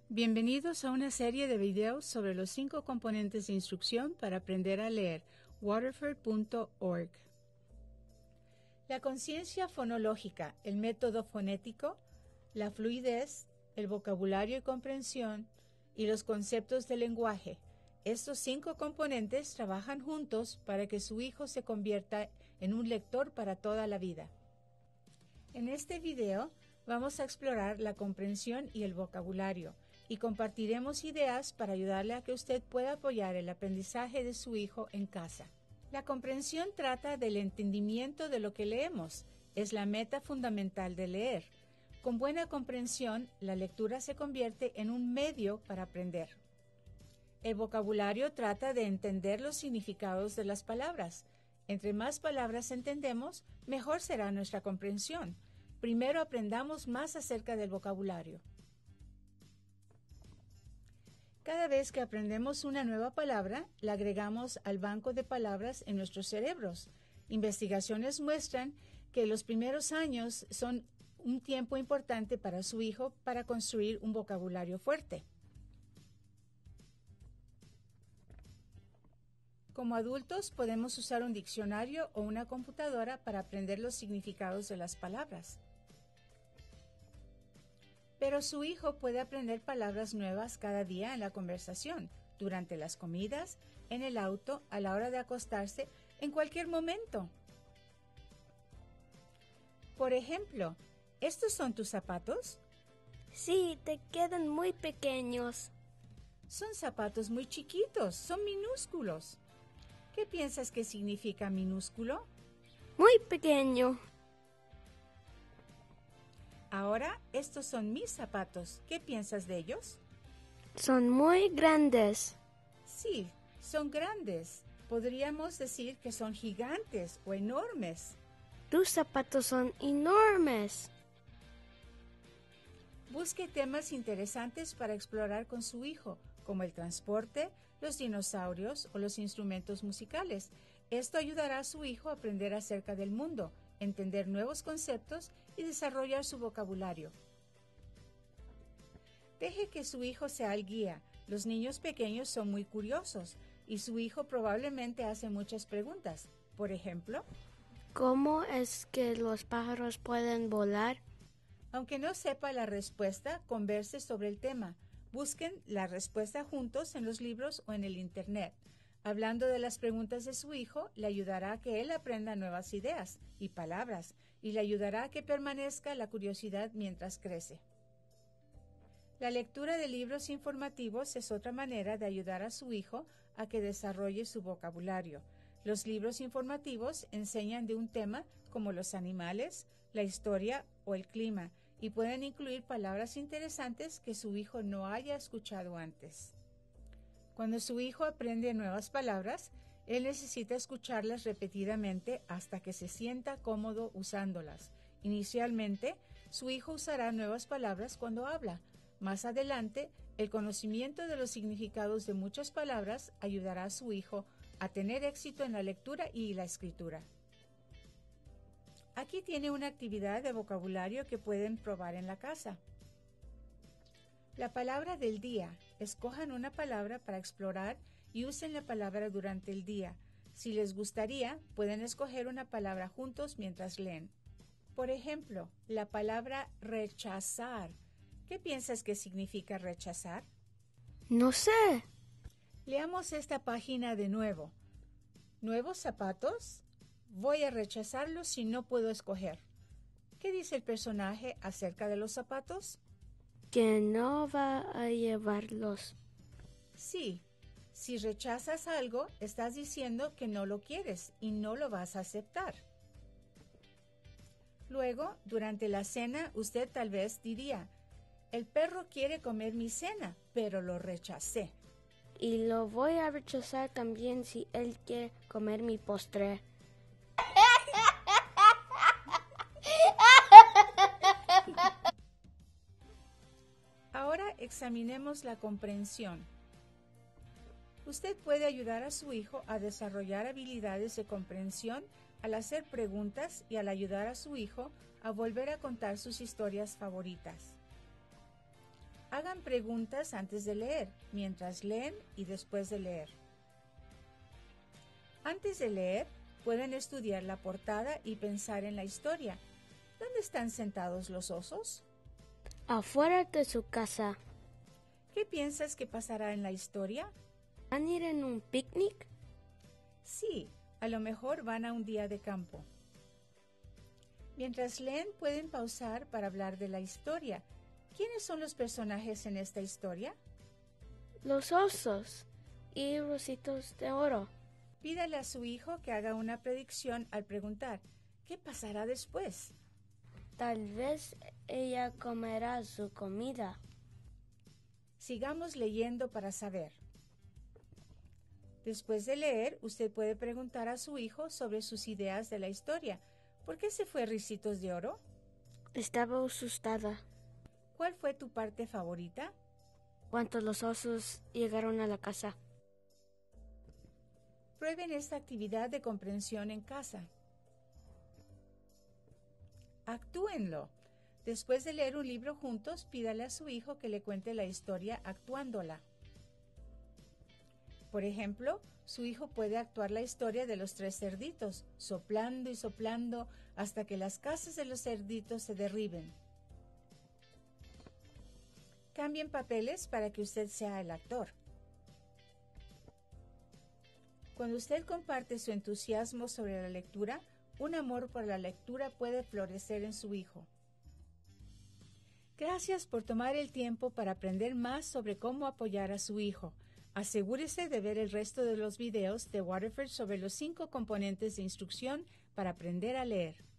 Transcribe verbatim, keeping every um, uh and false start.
Bienvenidos a una serie de videos sobre los cinco componentes de instrucción para aprender a leer, waterford punto org. La conciencia fonológica, el método fonético, la fluidez, el vocabulario y comprensión, y los conceptos del lenguaje. Estos cinco componentes trabajan juntos para que su hijo se convierta en un lector para toda la vida. En este video vamos a explorar la comprensión y el vocabulario, y compartiremos ideas para ayudarle a que usted pueda apoyar el aprendizaje de su hijo en casa. La comprensión trata del entendimiento de lo que leemos. Es la meta fundamental de leer. Con buena comprensión, la lectura se convierte en un medio para aprender. El vocabulario trata de entender los significados de las palabras. Entre más palabras entendemos, mejor será nuestra comprensión. Primero aprendamos más acerca del vocabulario. Cada vez que aprendemos una nueva palabra, la agregamos al banco de palabras en nuestros cerebros. Investigaciones muestran que los primeros años son un tiempo importante para su hijo para construir un vocabulario fuerte. Como adultos, podemos usar un diccionario o una computadora para aprender los significados de las palabras. Pero su hijo puede aprender palabras nuevas cada día en la conversación, durante las comidas, en el auto, a la hora de acostarse, en cualquier momento. Por ejemplo, ¿estos son tus zapatos? Sí, te quedan muy pequeños. Son zapatos muy chiquitos, son minúsculos. ¿Qué piensas que significa minúsculo? Muy pequeño. Ahora, estos son mis zapatos. ¿Qué piensas de ellos? Son muy grandes. Sí, son grandes. Podríamos decir que son gigantes o enormes. Tus zapatos son enormes. Busque temas interesantes para explorar con su hijo, como el transporte, los dinosaurios o los instrumentos musicales. Esto ayudará a su hijo a aprender acerca del mundo, entender nuevos conceptos y desarrollar su vocabulario. Deje que su hijo sea el guía. Los niños pequeños son muy curiosos y su hijo probablemente hace muchas preguntas. Por ejemplo, ¿cómo es que los pájaros pueden volar? Aunque no sepa la respuesta, converse sobre el tema. Busquen la respuesta juntos en los libros o en el Internet. Hablando de las preguntas de su hijo, le ayudará a que él aprenda nuevas ideas y palabras y le ayudará a que permanezca la curiosidad mientras crece. La lectura de libros informativos es otra manera de ayudar a su hijo a que desarrolle su vocabulario. Los libros informativos enseñan de un tema como los animales, la historia o el clima y pueden incluir palabras interesantes que su hijo no haya escuchado antes. Cuando su hijo aprende nuevas palabras, él necesita escucharlas repetidamente hasta que se sienta cómodo usándolas. Inicialmente, su hijo usará nuevas palabras cuando habla. Más adelante, el conocimiento de los significados de muchas palabras ayudará a su hijo a tener éxito en la lectura y la escritura. Aquí tiene una actividad de vocabulario que pueden probar en la casa. La palabra del día. Escojan una palabra para explorar y usen la palabra durante el día. Si les gustaría, pueden escoger una palabra juntos mientras leen. Por ejemplo, la palabra rechazar. ¿Qué piensas que significa rechazar? No sé. Leamos esta página de nuevo. ¿Nuevos zapatos? Voy a rechazarlos si no puedo escoger. ¿Qué dice el personaje acerca de los zapatos? Que no va a llevarlos. Sí, si rechazas algo, estás diciendo que no lo quieres y no lo vas a aceptar. Luego, durante la cena, usted tal vez diría, el perro quiere comer mi cena, pero lo rechacé. Y lo voy a rechazar también si él quiere comer mi postre. Ahora examinemos la comprensión. Usted puede ayudar a su hijo a desarrollar habilidades de comprensión al hacer preguntas y al ayudar a su hijo a volver a contar sus historias favoritas. Hagan preguntas antes de leer, mientras leen y después de leer. Antes de leer, pueden estudiar la portada y pensar en la historia. ¿Dónde están sentados los osos? Afuera de su casa. ¿Qué piensas que pasará en la historia? ¿Van a ir en un picnic? Sí, a lo mejor van a un día de campo. Mientras leen, pueden pausar para hablar de la historia. ¿Quiénes son los personajes en esta historia? Los osos y rositos de oro. Pídale a su hijo que haga una predicción al preguntar, ¿qué pasará después? Tal vez ella comerá su comida. Sigamos leyendo para saber. Después de leer, usted puede preguntar a su hijo sobre sus ideas de la historia. ¿Por qué se fue Ricitos de Oro? Estaba asustada. ¿Cuál fue tu parte favorita? Cuando los osos llegaron a la casa. Prueben esta actividad de comprensión en casa. Actúenlo. Después de leer un libro juntos, pídale a su hijo que le cuente la historia actuándola. Por ejemplo, su hijo puede actuar la historia de los tres cerditos, soplando y soplando hasta que las casas de los cerditos se derriben. Cambien papeles para que usted sea el actor. Cuando usted comparte su entusiasmo sobre la lectura, un amor por la lectura puede florecer en su hijo. Gracias por tomar el tiempo para aprender más sobre cómo apoyar a su hijo. Asegúrese de ver el resto de los videos de Waterford sobre los cinco componentes de instrucción para aprender a leer.